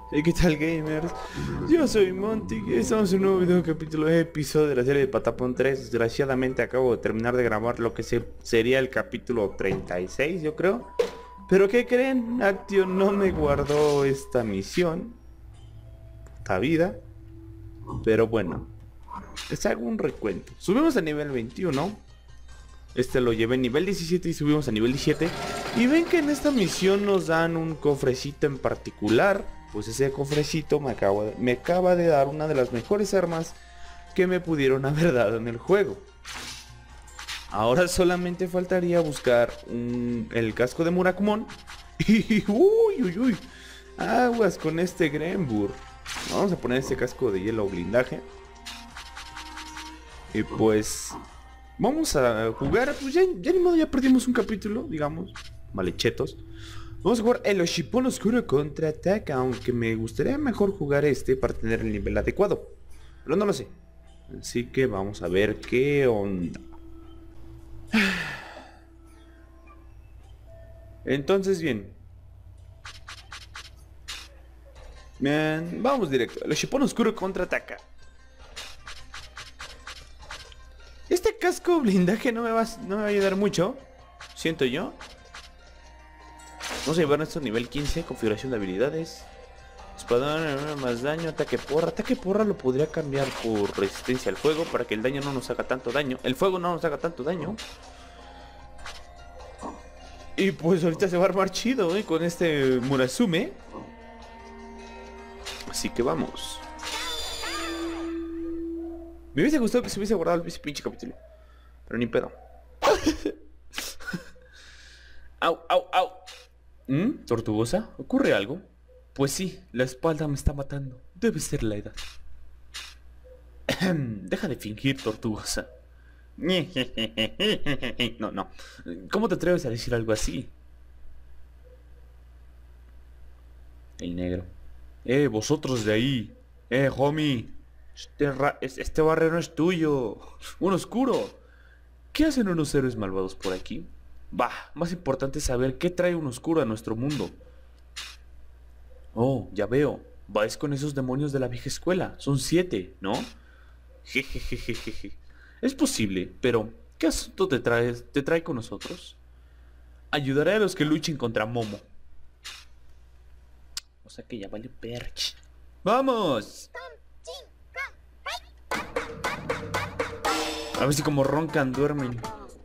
Hey, ¿qué tal, gamers? Yo soy Monty y estamos en un nuevo video capítulo episodio de la serie de Patapón 3. Desgraciadamente acabo de terminar de grabar lo que sería el capítulo 36, yo creo. Pero ¿qué creen? Action no me guardó esta misión. Puta vida. Pero bueno, les hago un recuento. Subimos a nivel 21. Este lo llevé a nivel 17 y subimos a nivel 17. Y ven que en esta misión nos dan un cofrecito en particular. Pues ese cofrecito me acaba de dar una de las mejores armas que me pudieron haber dado en el juego. Ahora solamente faltaría buscar el casco de Murakumon. Y uy, aguas con este Grenbur. Vamos a poner este casco de hielo blindaje. Y pues vamos a jugar. Pues ya ni modo, ya perdimos un capítulo, digamos. Malechetos. Vamos a jugar el Oshipon Oscuro Contraataca, aunque me gustaría mejor jugar este para tener el nivel adecuado. Pero no lo sé. Así que vamos a ver qué onda. Entonces bien. Bien, vamos directo. El Oshipon Oscuro Contraataca. Este casco blindaje no me va a ayudar mucho. Siento yo. Vamos a llevar esto a nivel 15, configuración de habilidades. Espadón, más daño, ataque porra. Ataque porra lo podría cambiar por resistencia al fuego para que el daño no nos haga tanto daño. El fuego no nos haga tanto daño. Y pues ahorita se va a armar chido, con este Murasume. Así que vamos. Me hubiese gustado que se hubiese guardado ese pinche capítulo. Pero ni pedo. Au. ¿Tortugosa? ¿Ocurre algo? Pues sí, la espalda me está matando. Debe ser la edad. Deja de fingir, Tortugosa. No. ¿Cómo te atreves a decir algo así? El negro. Vosotros de ahí. Homie. Este barrio no es tuyo. Un oscuro. ¿Qué hacen unos héroes malvados por aquí? Bah, más importante es saber qué trae un oscuro a nuestro mundo. Oh, ya veo. Vais con esos demonios de la vieja escuela. Son 7, ¿no? Jejejejeje. Es posible, pero ¿qué asunto te trae con nosotros? Ayudaré a los que luchen contra Momo. O sea que ya vale perch. ¡Vamos! A ver si como roncan duermen.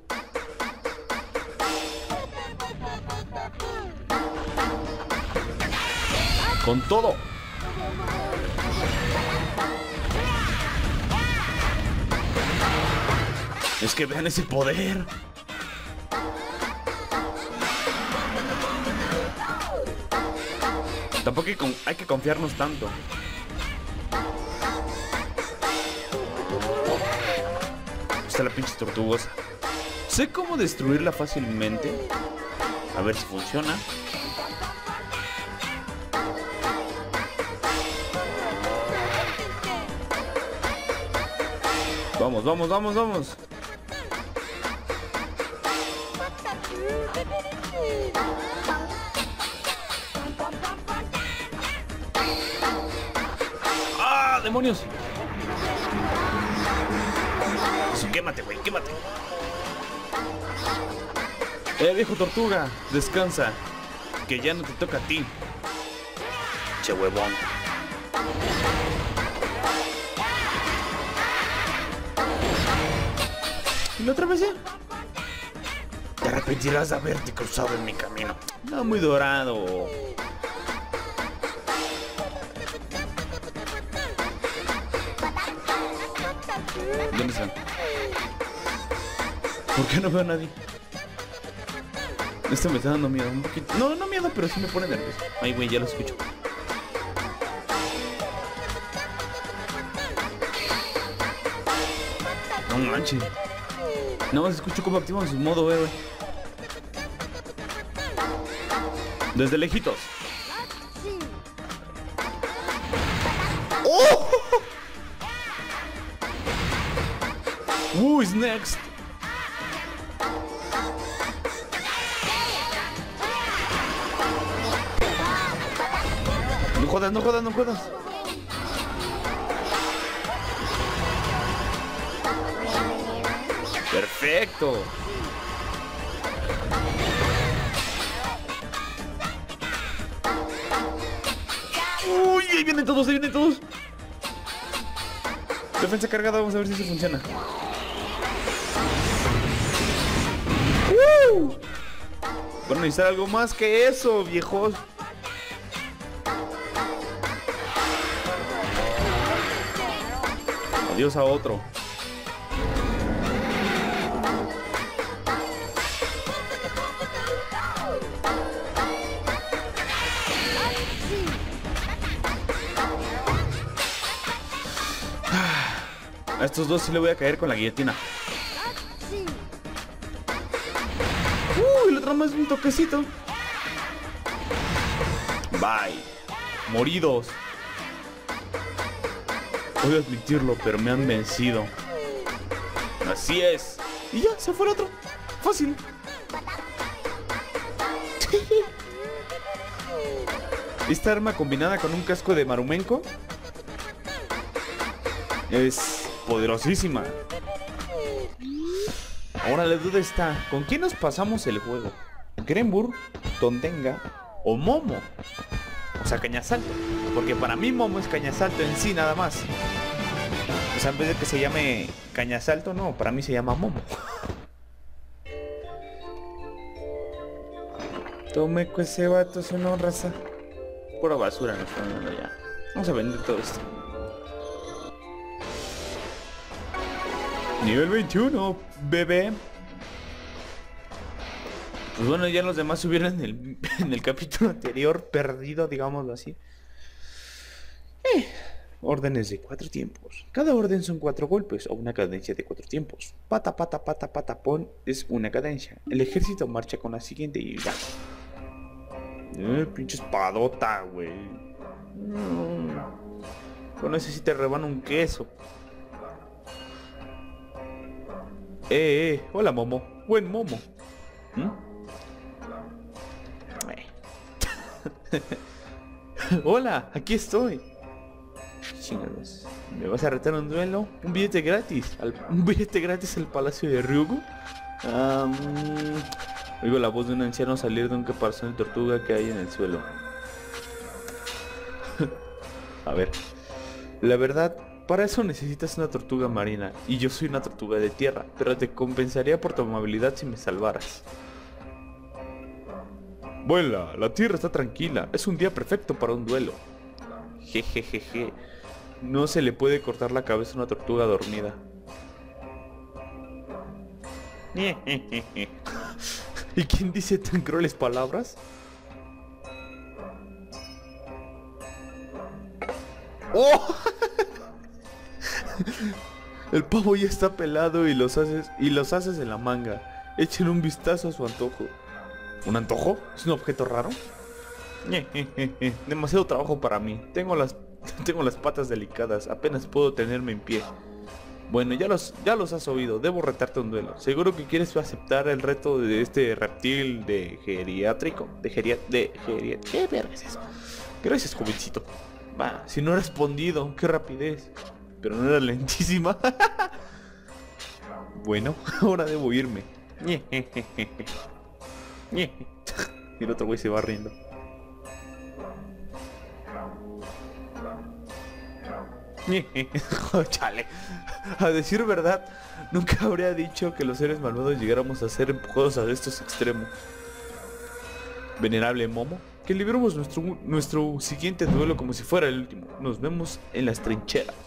Con todo. Es que vean ese poder. Tampoco hay que confiarnos tanto. Está la pinche tortugosa. Sé cómo destruirla fácilmente. A ver si funciona. Vamos. ¡Ah, demonios! Eso, quémate, güey, quémate. Viejo tortuga, descansa. Que ya no te toca a ti. Che huevón. ¿Y la otra vez ya? Te arrepentirás de haberte cruzado en mi camino. No, muy dorado. ¿Dónde están? ¿Por qué no veo a nadie? Esto me está dando miedo un poquito. No miedo, pero sí me pone nervioso. Ay, güey, ya lo escucho. No manches. No, escucho cómo activan su modo héroe. Desde lejitos. ¡Oh! Who is next? jodas, no jodas, no jodas. Perfecto. Uy, ahí vienen todos, ahí vienen todos. Defensa cargada, vamos a ver si eso funciona. Van a necesitar algo más que eso, viejos. Adiós a otro. A estos dos sí le voy a caer con la guillotina. El otro más un toquecito. Bye. Moridos. Voy a admitirlo, pero me han vencido. Así es. Y ya, se fue el otro. Fácil. Esta arma combinada con un casco de Marumenko es poderosísima. Ahora la duda está, ¿con quién nos pasamos el juego? ¿Grenbur, Tontenga o Momo? O sea, Cañasalto. Porque para mí Momo es Cañasalto en sí nada más. O sea, en vez de que se llame Cañasalto, no, para mí se llama Momo. Tome con ese vato, eso no, raza. Pura basura nos están dando ya. Vamos a vender todo esto. Nivel 21, bebé. Pues bueno, ya los demás subieron en el capítulo anterior, perdido, digámoslo así. Órdenes de 4 tiempos. Cada orden son 4 golpes o una cadencia de 4 tiempos. Pata, pata, pata, patapón es una cadencia. El ejército marcha con la siguiente y ya. Pinche espadota, güey. Con ese sí te rebana un queso. Hola Momo. Buen Momo. Hola, aquí estoy. Chingados. ¿Me vas a retar un duelo? Un billete gratis. Un billete gratis al palacio de Ryugu. Oigo la voz de un anciano salir de un caparazón de tortuga que hay en el suelo. A ver. La verdad, para eso necesitas una tortuga marina. Y yo soy una tortuga de tierra. Pero te compensaría por tu amabilidad si me salvaras. Vuela, la tierra está tranquila. Es un día perfecto para un duelo. Jejejeje. No se le puede cortar la cabeza a una tortuga dormida. ¿Y quién dice tan crueles palabras? ¡Oh! El pavo ya está pelado y los haces en la manga. Echen un vistazo a su antojo. ¿Un antojo? ¿Es un objeto raro? Demasiado trabajo para mí. Tengo las patas delicadas. Apenas puedo tenerme en pie. Bueno, ya los has oído. Debo retarte un duelo. Seguro que quieres aceptar el reto de este reptil de geriátrico. ¿Qué verga es eso? Gracias, jovencito. Va, si no he respondido, qué rapidez. Pero no era lentísima. Bueno, ahora debo irme. Y el otro güey se va riendo. Chale. A decir verdad, nunca habría dicho que los seres malvados llegáramos a ser empujados a estos extremos. Venerable Momo, que libremos nuestro siguiente duelo como si fuera el último. Nos vemos en las trincheras.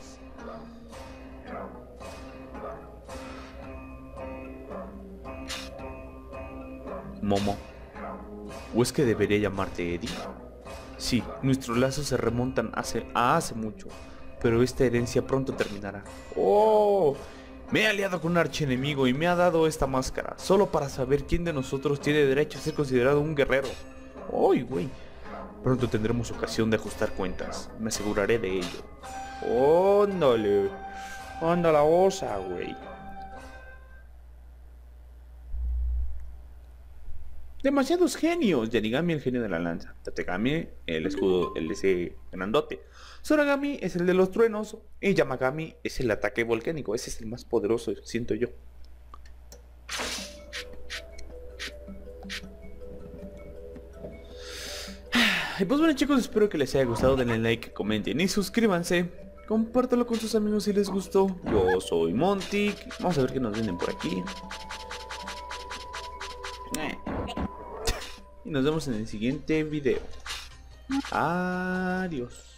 Momo, ¿o es que debería llamarte Eddie? Sí, nuestros lazos se remontan a hace mucho, pero esta herencia pronto terminará. ¡Oh! Me he aliado con un archienemigo y me ha dado esta máscara, solo para saber quién de nosotros tiene derecho a ser considerado un guerrero. ¡Uy, güey! Pronto tendremos ocasión de ajustar cuentas, me aseguraré de ello. ¡Ándale! ¡Anda la osa, güey! Demasiados genios. Yanigami, el genio de la lanza. Tategami, el escudo, el ese grandote. Soragami es el de los truenos. Y Yamagami es el ataque volcánico. Ese es el más poderoso, siento yo. Y pues bueno, chicos, espero que les haya gustado. Denle like, comenten y suscríbanse. Compártelo con sus amigos si les gustó. Yo soy Monty. Vamos a ver qué nos venden por aquí. Y nos vemos en el siguiente video. Adiós.